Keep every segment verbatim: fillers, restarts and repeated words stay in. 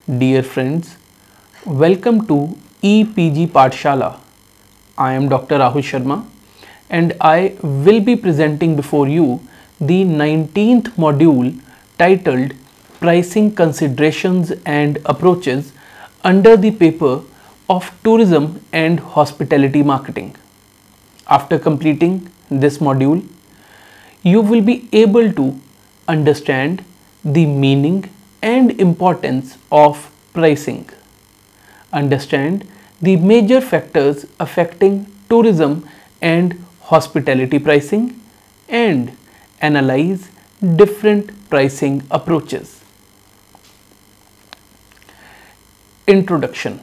Dear friends, welcome to E P G Pathshala. I am Doctor Rahul Sharma and I will be presenting before you the nineteenth module titled Pricing Considerations and Approaches under the paper of Tourism and Hospitality Marketing. After completing this module, you will be able to understand the meaning and importance of pricing, understand the major factors affecting tourism and hospitality pricing, and analyze different pricing approaches. Introduction.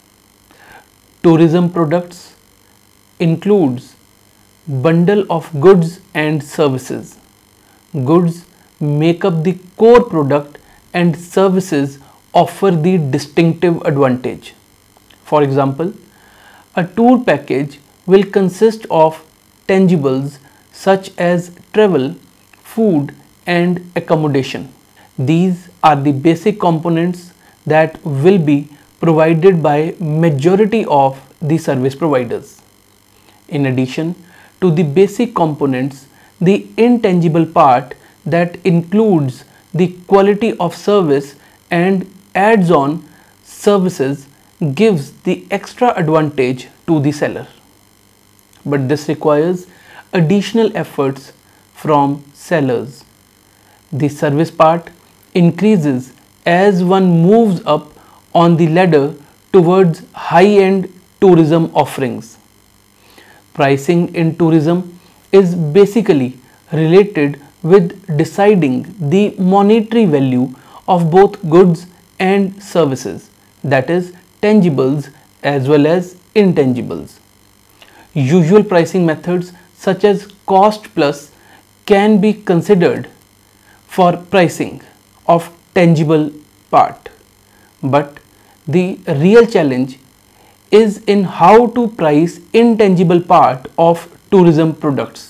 Tourism products includes bundle of goods and services. Goods make up the core product and services offer the distinctive advantage. For example, a tour package will consist of tangibles such as travel, food and accommodation. These are the basic components that will be provided by majority of the service providers. In addition to the basic components, the intangible part that includes the quality of service and adds on services gives the extra advantage to the seller. But this requires additional efforts from sellers. The service part increases as one moves up on the ladder towards high-end tourism offerings. Pricing in tourism is basically related with deciding the monetary value of both goods and services, that is tangibles as well as intangibles. Usual pricing methods such as cost plus can be considered for pricing of tangible part, but the real challenge is in how to price intangible part of tourism products.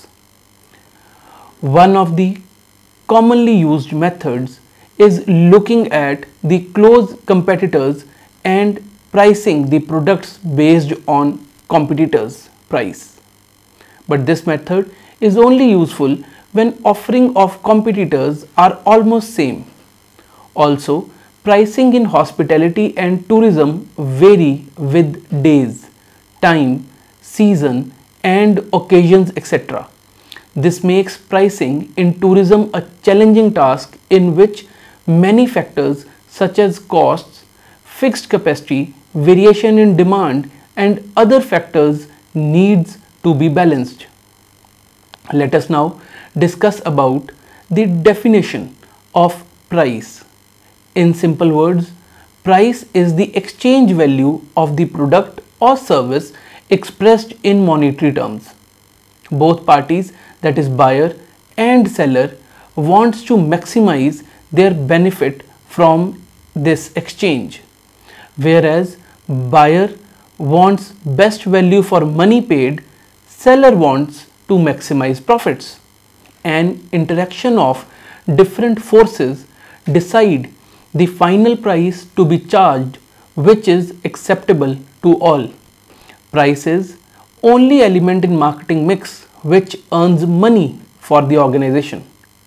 One of the commonly used methods is looking at the close competitors and pricing the products based on competitors' price. But this method is only useful when offering of competitors are almost same. Also, pricing in hospitality and tourism vary with days, time, season and occasions, et cetera. This makes pricing in tourism a challenging task in which many factors such as costs, fixed capacity, variation in demand and other factors needs to be balanced. Let us now discuss about the definition of price. In simple words, price is the exchange value of the product or service expressed in monetary terms. Both parties, that is buyer and seller, wants to maximize their benefit from this exchange, whereas buyer wants best value for money paid, seller wants to maximize profits. An interaction of different forces decide the final price to be charged, which is acceptable to all. Price is only element in marketing mix which earns money for the organization.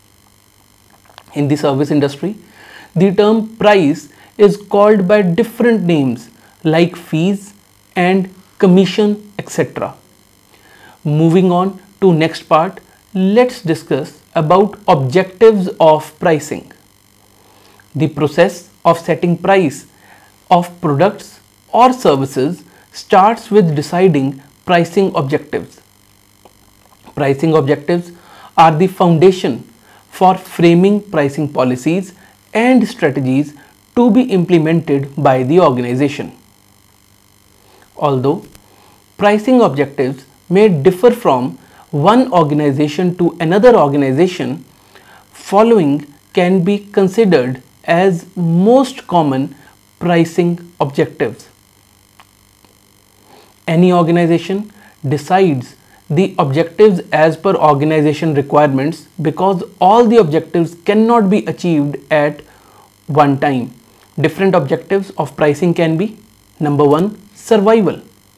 In the service industry, the term price is called by different names like fees and commission, et cetera. Moving on to next part, let's discuss about objectives of pricing. The process of setting price of products or services starts with deciding pricing objectives. Pricing objectives are the foundation for framing pricing policies and strategies to be implemented by the organization. Although pricing objectives may differ from one organization to another organization, following can be considered as most common pricing objectives. Any organization decides the objectives as per organization requirements because all the objectives cannot be achieved at one time. Different objectives of pricing can be: number one, survival.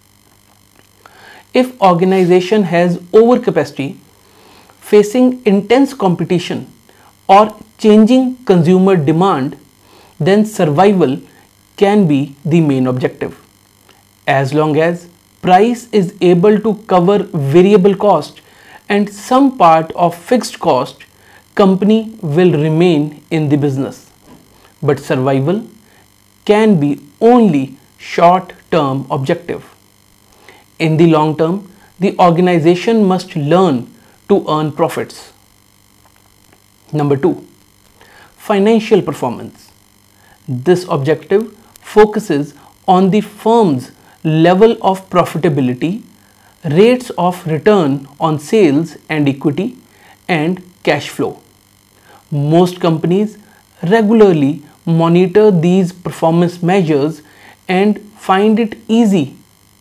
If organization has overcapacity, facing intense competition or changing consumer demand, then survival can be the main objective. As long as price is able to cover variable cost and some part of fixed cost, company will remain in the business. But survival can be only short-term objective. In the long term, the organization must learn to earn profits. Number two, financial performance. This objective focuses on the firm's level of profitability, rates of return on sales and equity, and cash flow. Most companies regularly monitor these performance measures and find it easy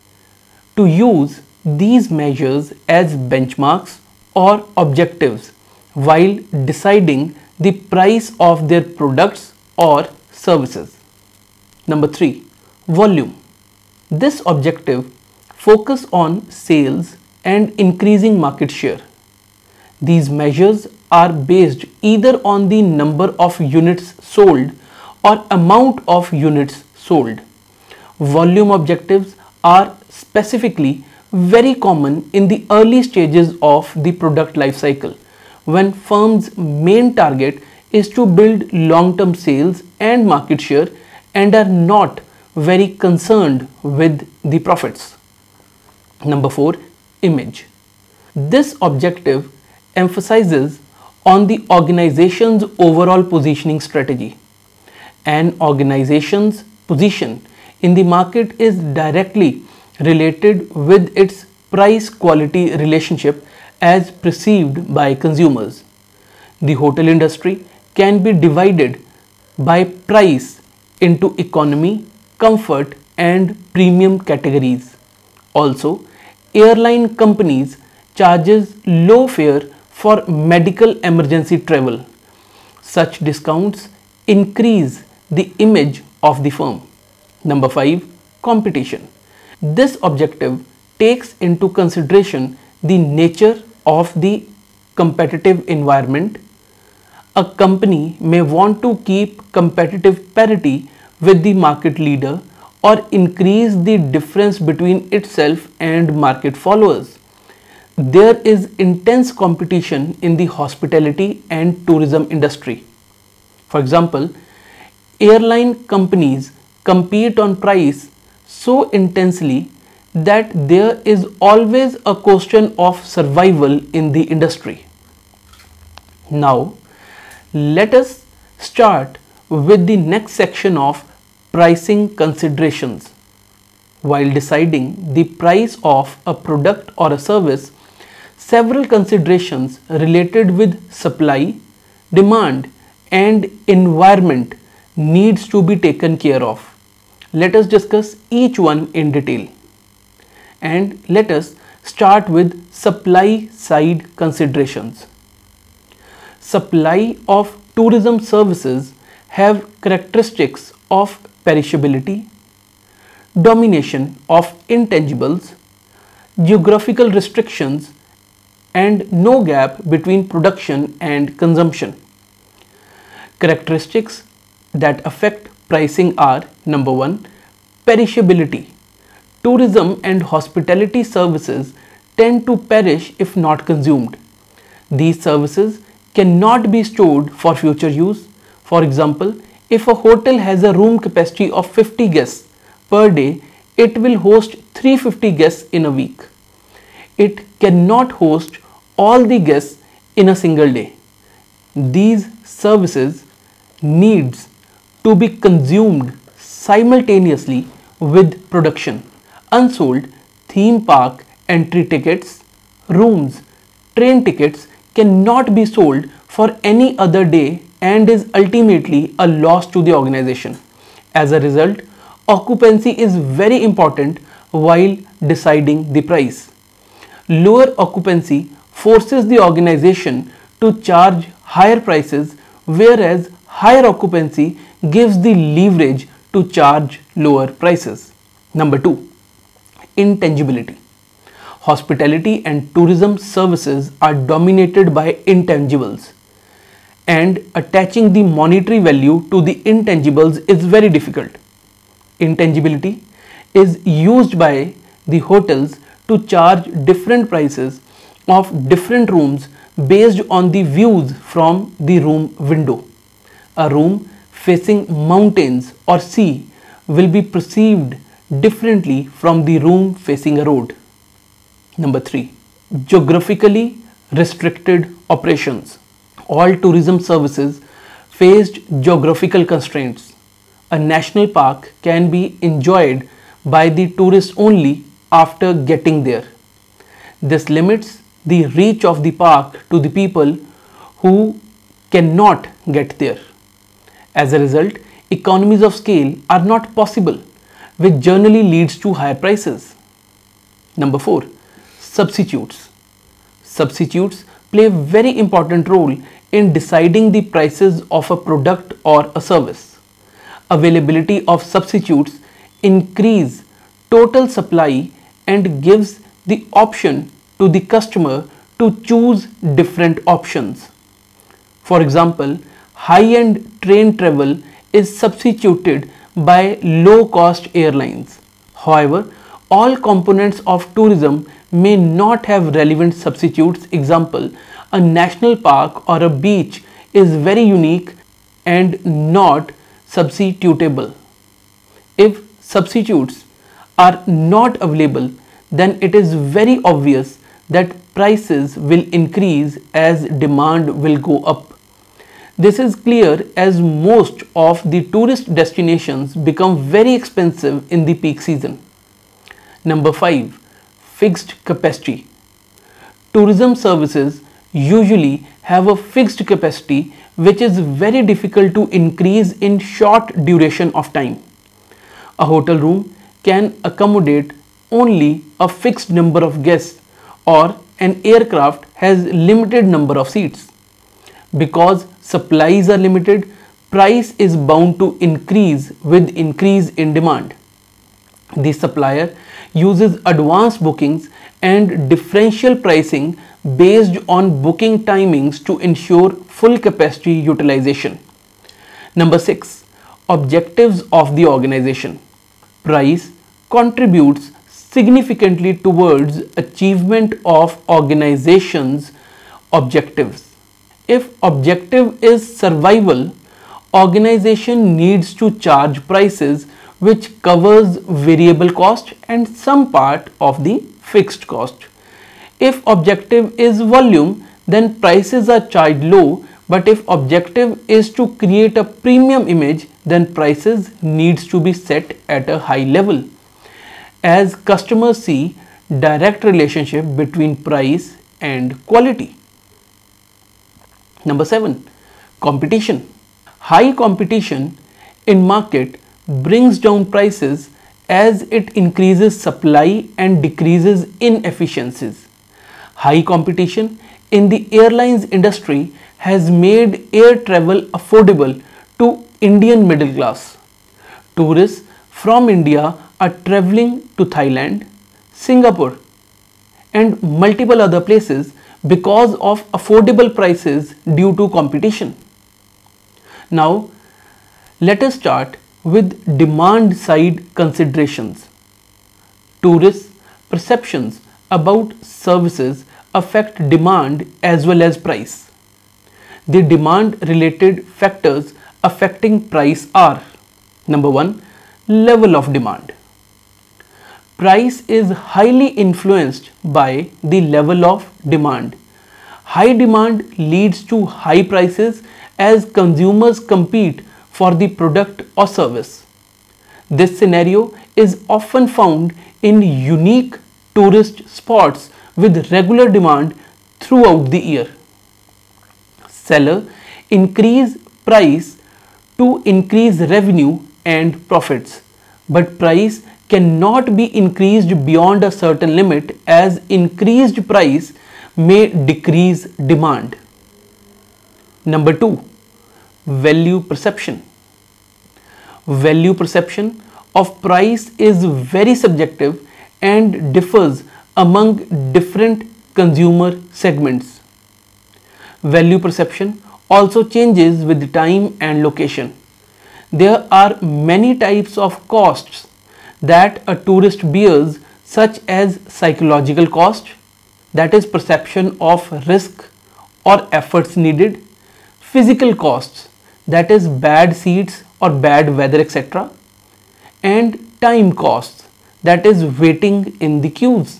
to use these measures as benchmarks or objectives while deciding the price of their products or services. Number three, volume. This objective focuses on sales and increasing market share. These measures are based either on the number of units sold or amount of units sold. Volume objectives are specifically very common in the early stages of the product life cycle, when firms' main target is to build long-term sales and market share and are not very concerned with the profits. Number four, image. This objective emphasizes on the organization's overall positioning strategy. An organization's position in the market is directly related with its price-quality relationship as perceived by consumers. The hotel industry can be divided by price into economy, comfort, and premium categories. Also, airline companies charges low fare for medical emergency travel. Such discounts increase the image of the firm. Number five, competition. This objective takes into consideration the nature of the competitive environment. A company may want to keep competitive parity with the market leader or increase the difference between itself and market followers. There is intense competition in the hospitality and tourism industry. For example, airline companies compete on price so intensely that there is always a question of survival in the industry. Now, let us start with the next section of pricing considerations. While deciding the price of a product or a service, several considerations related with supply, demand, and environment needs to be taken care of. Let us discuss each one in detail. And let us start with supply side considerations. Supply of tourism services have characteristics of perishability, domination of intangibles, geographical restrictions, and no gap between production and consumption. Characteristics that affect pricing are: number one, perishability. Tourism and hospitality services tend to perish if not consumed. These services cannot be stored for future use. For example, if a hotel has a room capacity of fifty guests per day, it will host three hundred fifty guests in a week. It cannot host all the guests in a single day. These services needs to be consumed simultaneously with production. Unsold theme park entry tickets, rooms, train tickets cannot be sold for any other day and is ultimately a loss to the organization. As a result, occupancy is very important while deciding the price. Lower occupancy forces the organization to charge higher prices, whereas higher occupancy gives the leverage to charge lower prices. Number two, intangibility. Hospitality and tourism services are dominated by intangibles, and attaching the monetary value to the intangibles is very difficult. Intangibility is used by the hotels to charge different prices of different rooms based on the views from the room window. A room facing mountains or sea will be perceived differently from the room facing a road. Number three, geographically restricted operations. All tourism services faced geographical constraints. A national park can be enjoyed by the tourist only after getting there. This limits the reach of the park to the people who cannot get there. As a result, economies of scale are not possible, which generally leads to higher prices. Number four, substitutes. Substitutes play a very important role in deciding the prices of a product or a service. Availability of substitutes increase total supply and gives the option to the customer to choose different options. For example, high-end train travel is substituted by low-cost airlines. However, all components of tourism may not have relevant substitutes. Example, a national park or a beach is very unique and not substitutable. If substitutes are not available, then it is very obvious that prices will increase as demand will go up. This is clear as most of the tourist destinations become very expensive in the peak season. Number five, fixed capacity. Tourism services usually have a fixed capacity which is very difficult to increase in short duration of time. A hotel room can accommodate only a fixed number of guests, or an aircraft has limited number of seats. Because supplies are limited, price is bound to increase with increase in demand. The supplier uses advance bookings and differential pricing based on booking timings to ensure full capacity utilization. Number six, objectives of the organization. Price contributes significantly towards achievement of organization's objectives. If objective is survival, organization needs to charge prices which covers variable cost and some part of the fixed cost. If objective is volume, then prices are charged low, but if objective is to create a premium image, then prices needs to be set at a high level, as customers see direct relationship between price and quality. Number seven, competition. High competition in market brings down prices as it increases supply and decreases inefficiencies. High competition in the airlines industry has made air travel affordable to Indian middle class. Tourists from India are traveling to Thailand, Singapore and multiple other places because of affordable prices due to competition. Now, let us start with demand side considerations. Tourists' perceptions about services affect demand as well as price. The demand related factors affecting price are: number one, level of demand. Price is highly influenced by the level of demand. High demand leads to high prices as consumers compete for the product or service. This scenario is often found in unique tourist spots with regular demand throughout the year. Seller increase price to increase revenue and profits, but price cannot be increased beyond a certain limit, as increased price may decrease demand. Number two, value perception. Value perception of price is very subjective and differs among different consumer segments. Value perception also changes with time and location. There are many types of costs that a tourist bears, such as psychological cost, that is perception of risk or efforts needed, physical costs, that is bad seats or bad weather, et cetera, and time costs, that is waiting in the queues.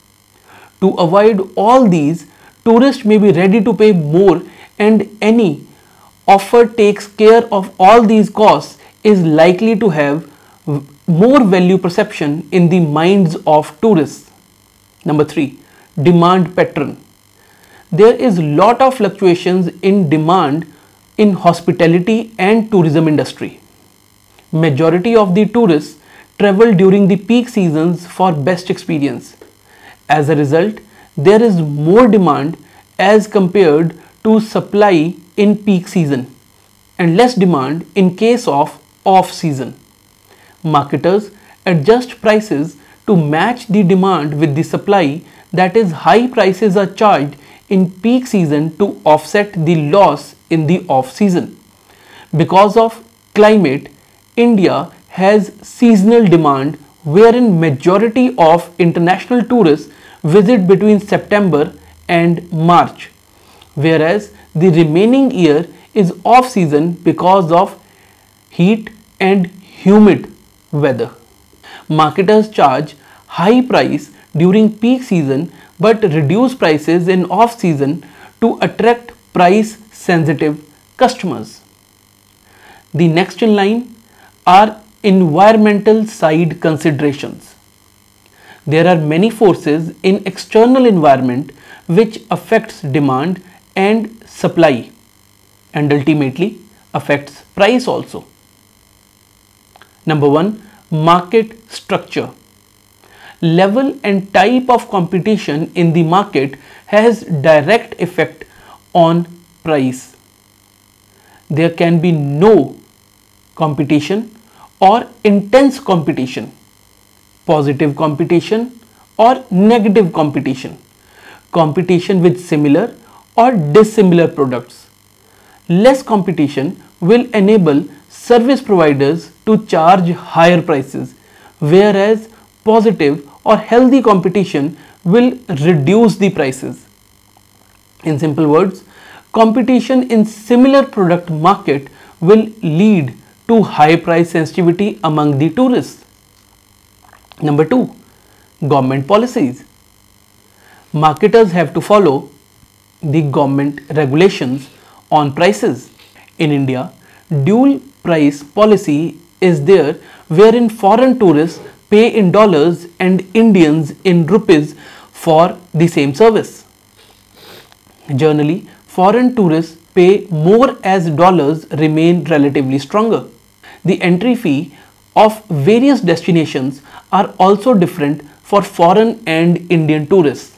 To avoid all these, tourists may be ready to pay more, and any offer takes care of all these costs is likely to have more value perception in the minds of tourists. Number three, demand pattern. There is lot of fluctuations in demand in hospitality and tourism industry. Majority of the tourists travel during the peak seasons for best experience. As a result, there is more demand as compared to supply in peak season and less demand in case of off season. Marketers adjust prices to match the demand with the supply, that is, high prices are charged in peak season to offset the loss in the off season. Because of climate, India has seasonal demand wherein majority of international tourists visit between September and March, whereas the remaining year is off season because of heat and humid weather. Marketers charge high price during peak season but reduce prices in off season to attract price sensitive customers. The next in line are environmental side considerations. There are many forces in external environment which affects demand and supply and ultimately affects price also. Number one, market structure. Level and type of competition in the market has direct effect on price. There can be no competition or intense competition, positive competition or negative competition, competition with similar or dissimilar products. Less competition will enable service providers to charge higher prices, whereas positive or healthy competition will reduce the prices. In simple words, competition in similar product market will lead to high price sensitivity among the tourists. Number two, government policies. Marketers have to follow the government regulations on prices. In India, dual price policy is there wherein foreign tourists pay in dollars and Indians in rupees for the same service. Generally, foreign tourists pay more as dollars remain relatively stronger. The entry fee of various destinations are also different for foreign and Indian tourists.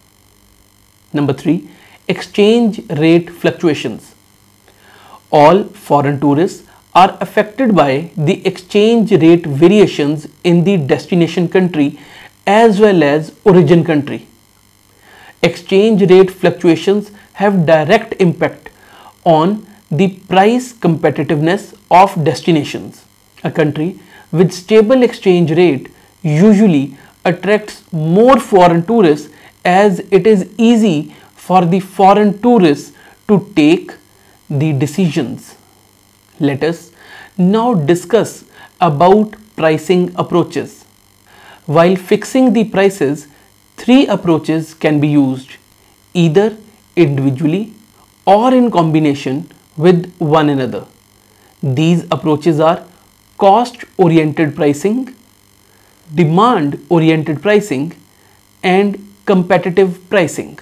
Number three, exchange rate fluctuations. All foreign tourists are affected by the exchange rate variations in the destination country as well as origin country. Exchange rate fluctuations have direct impact on the price competitiveness of destinations. A country with stable exchange rate usually attracts more foreign tourists as it is easy for the foreign tourists to take the decisions. Let us now discuss about pricing approaches. While fixing the prices, three approaches can be used, either individually or in combination with one another. These approaches are cost oriented pricing, demand oriented pricing, and competitive pricing.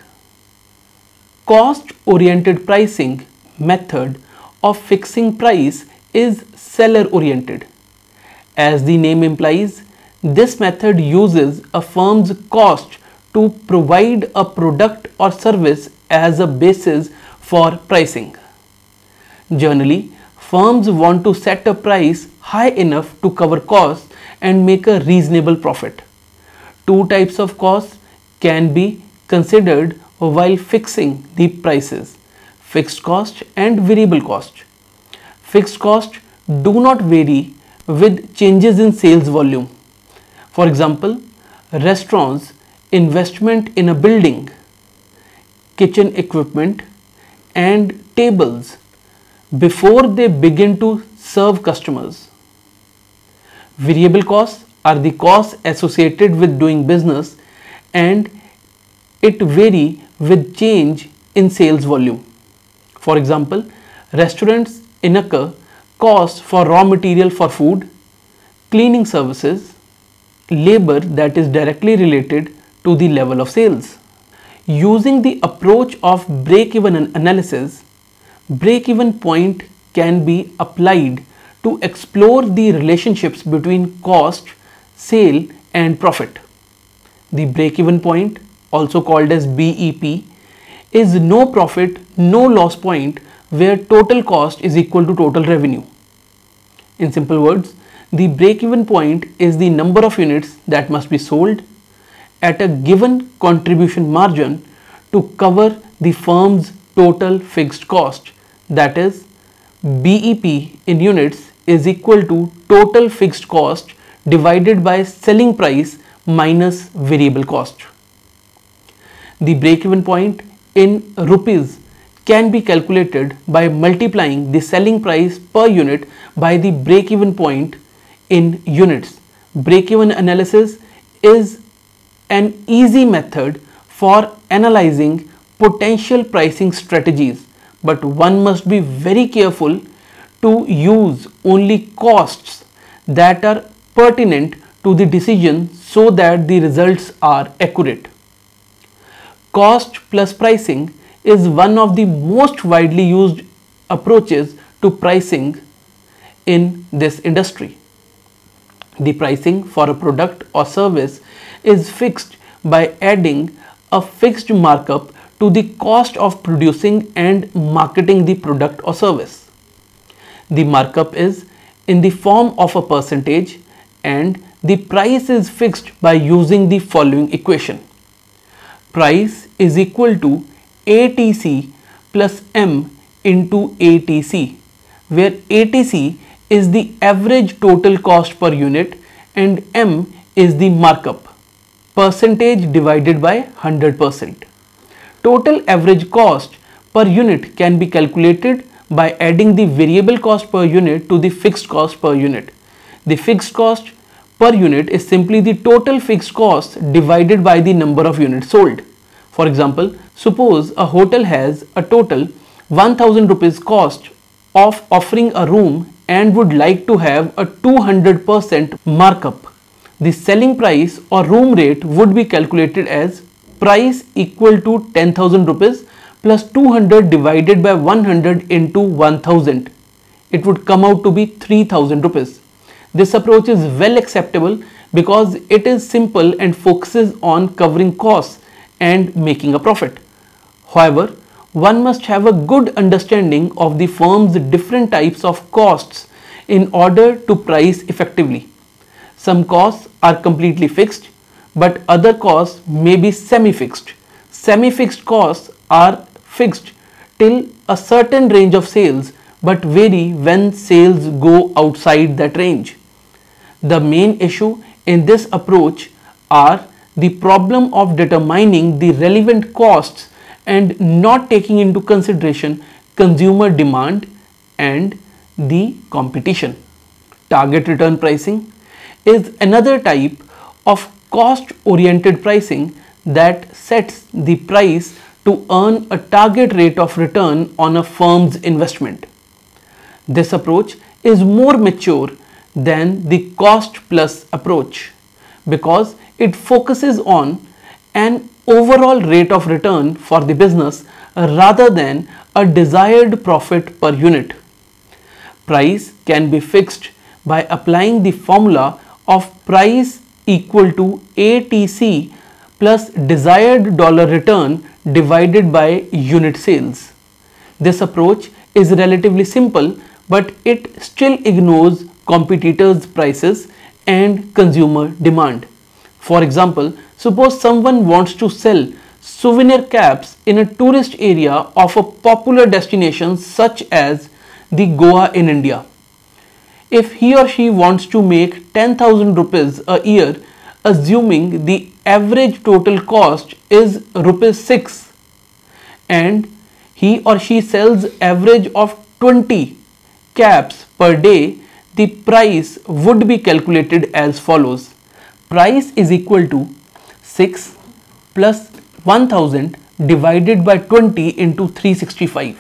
Cost oriented pricing method of fixing price is seller oriented. As the name implies, this method uses a firm's cost to provide a product or service as a basis for pricing. Generally, firms want to set a price high enough to cover costs and make a reasonable profit. Two types of costs can be considered while fixing the prices: fixed cost and variable cost. Fixed costs do not vary with changes in sales volume. For example, restaurants' investment in a building, kitchen equipment, and tables before they begin to serve customers. Variable costs are the costs associated with doing business, and it vary with change in sales volume. For example, restaurants incur costs for raw material for food, cleaning services, labor that is directly related to the level of sales. Using the approach of break-even analysis, break-even point can be applied to explore the relationships between cost, sale, and profit. The break-even point, also called as B E P, is no profit, no loss point where total cost is equal to total revenue. In simple words, the break-even point is the number of units that must be sold at a given contribution margin to cover the firm's total fixed cost. That is, B E P in units is equal to total fixed cost divided by selling price minus variable cost. The break-even point in rupees can be calculated by multiplying the selling price per unit by the break-even point in units. Break-even analysis is an easy method for analyzing potential pricing strategies, but one must be very careful to use only costs that are pertinent to the decision so that the results are accurate. Cost plus pricing is one of the most widely used approaches to pricing in this industry. The pricing for a product or service is fixed by adding a fixed markup to the cost of producing and marketing the product or service. The markup is in the form of a percentage, and the price is fixed by using the following equation. Price is equal to A T C plus M into A T C, where A T C is the average total cost per unit and M is the markup, percentage divided by one hundred percent. Total average cost per unit can be calculated by adding the variable cost per unit to the fixed cost per unit. The fixed cost per unit is simply the total fixed cost divided by the number of units sold. For example, suppose a hotel has a total one thousand rupees cost of offering a room and would like to have a two hundred percent markup. The selling price or room rate would be calculated as price equal to ten thousand rupees plus two hundred divided by one hundred into one thousand. It would come out to be three thousand rupees. This approach is well acceptable because it is simple and focuses on covering costs and making a profit. However, one must have a good understanding of the firm's different types of costs in order to price effectively. Some costs are completely fixed, but other costs may be semi-fixed. Semi-fixed costs are fixed till a certain range of sales but vary when sales go outside that range. The main issue in this approach are the problem of determining the relevant costs and not taking into consideration consumer demand and the competition. Target return pricing is another type of cost-oriented pricing that sets the price to earn a target rate of return on a firm's investment. This approach is more mature than the cost plus approach because it focuses on an overall rate of return for the business rather than a desired profit per unit. Price can be fixed by applying the formula of price equal to A T C plus desired dollar return divided by unit sales. This approach is relatively simple, but it still ignores competitors' prices and consumer demand. For example, suppose someone wants to sell souvenir caps in a tourist area of a popular destination such as the Goa in India. If he or she wants to make ten thousand rupees a year, assuming the average total cost is rupees six, and he or she sells average of twenty caps per day, the price would be calculated as follows. Price is equal to six plus one thousand divided by twenty into three hundred sixty-five.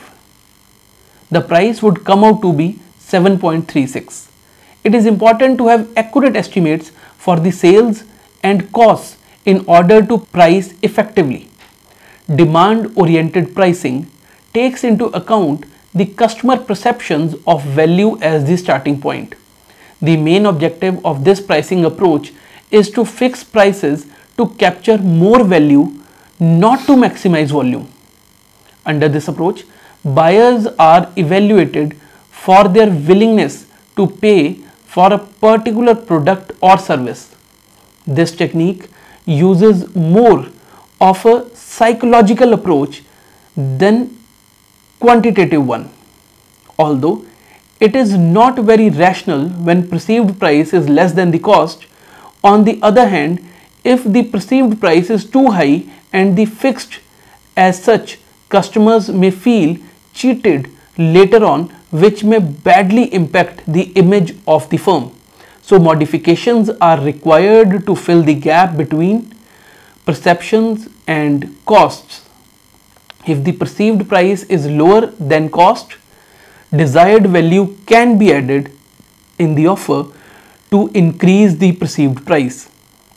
The price would come out to be seven point three six. It is important to have accurate estimates for the sales and costs in order to price effectively. Demand-oriented pricing takes into account the customer perceptions of value as the starting point. The main objective of this pricing approach is to fix prices to capture more value, not to maximize volume. Under this approach, buyers are evaluated for their willingness to pay for a particular product or service. This technique uses more of a psychological approach than quantitative one. Although it is not very rational when perceived price is less than the cost, on the other hand, if the perceived price is too high and the fixed as such, customers may feel cheated later on, which may badly impact the image of the firm. So modifications are required to fill the gap between perceptions and costs. If the perceived price is lower than cost, desired value can be added in the offer to increase the perceived price.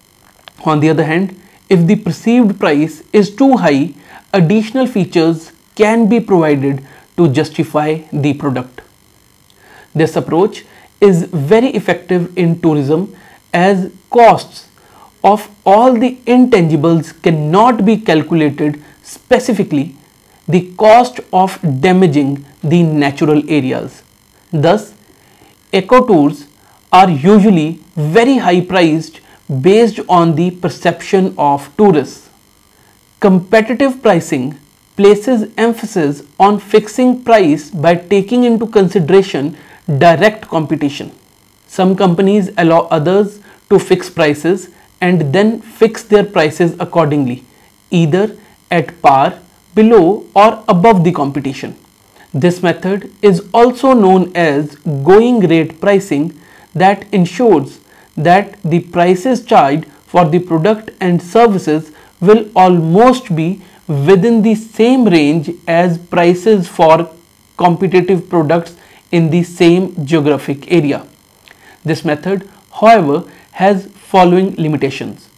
On the other hand, if the perceived price is too high, additional features can be provided to justify the product. This approach is very effective in tourism as costs of all the intangibles cannot be calculated specifically, the cost of damaging the natural areas. Thus, eco-tours are usually very high priced based on the perception of tourists. Competitive pricing places emphasis on fixing price by taking into consideration direct competition. Some companies allow others to fix prices and then fix their prices accordingly, either at par, below or above the competition. This method is also known as going rate pricing, that ensures that the prices charged for the product and services will almost be within the same range as prices for competitive products in the same geographic area. This method, however, has following limitations.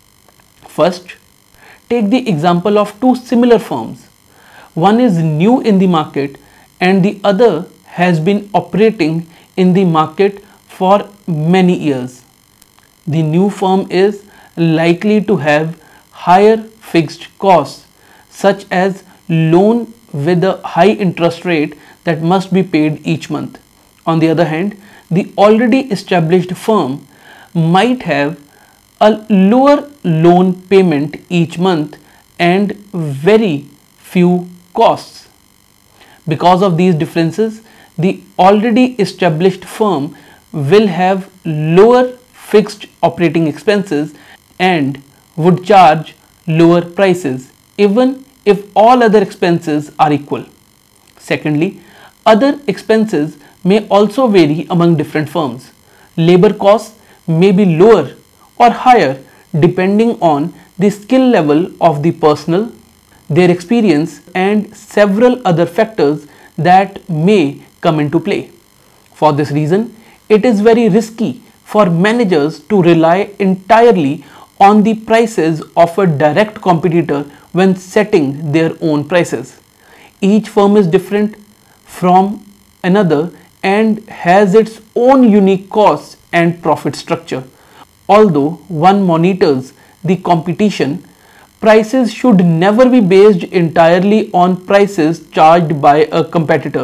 First, take the example of two similar firms. One is new in the market and the other has been operating in the market for many years. The new firm is likely to have higher fixed costs, such as loan with a high interest rate that must be paid each month. On the other hand, the already established firm might have a lower loan payment each month and very few costs. Because of these differences, the already established firm will have lower fixed operating expenses and would charge lower prices even if all other expenses are equal. Secondly, other expenses may also vary among different firms. Labor costs may be lower or higher depending on the skill level of the personnel, their experience, and several other factors that may come into play. For this reason, it is very risky for managers to rely entirely on the prices of a direct competitor when setting their own prices. Each firm is different from another and has its own unique costs and profit structure. Although one monitors the competition, prices should never be based entirely on prices charged by a competitor.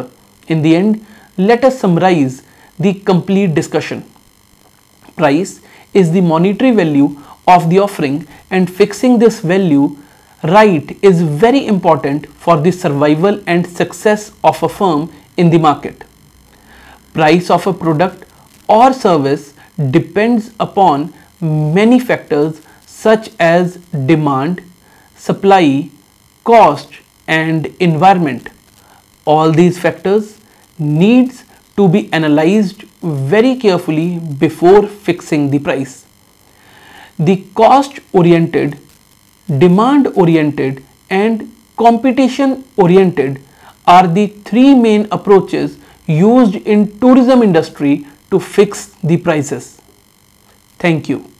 In the end, let us summarize the complete discussion. Price is the monetary value of the offering, and fixing this value right is very important for the survival and success of a firm in the market. Price of a product or service depends upon many factors such as demand, supply, cost and environment. All these factors needs to be analyzed very carefully before fixing the price. The cost oriented, demand oriented and competition oriented are the three main approaches used in tourism industry to fix the prices. Thank you.